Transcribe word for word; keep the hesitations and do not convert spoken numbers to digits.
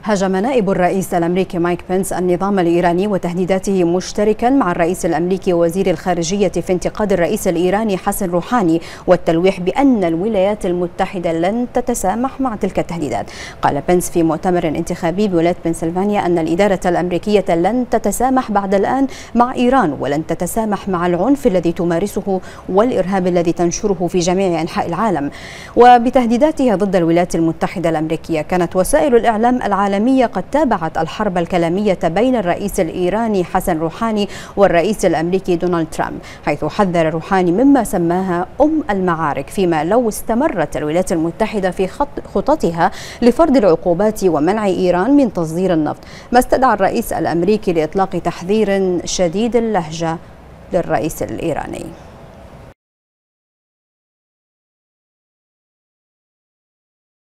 هاجم نائب الرئيس الأمريكي مايك بنس النظام الإيراني وتهديداته مشتركا مع الرئيس الأمريكي ووزير الخارجية في انتقاد الرئيس الإيراني حسن روحاني والتلويح بأن الولايات المتحدة لن تتسامح مع تلك التهديدات. قال بنس في مؤتمر انتخابي بولاية بنسلفانيا أن الإدارة الأمريكية لن تتسامح بعد الآن مع إيران ولن تتسامح مع العنف الذي تمارسه والإرهاب الذي تنشره في جميع أنحاء العالم. وبتهديداتها ضد الولايات المتحدة الأمريكية كانت وسائل الإعلام العالمية قد تابعت الحرب الكلامية بين الرئيس الإيراني حسن روحاني والرئيس الأمريكي دونالد ترامب، حيث حذر روحاني مما سماها أم المعارك، فيما لو استمرت الولايات المتحدة في خططها لفرض العقوبات ومنع إيران من تصدير النفط، ما استدعى الرئيس الأمريكي لإطلاق تحذير شديد اللهجة للرئيس الإيراني.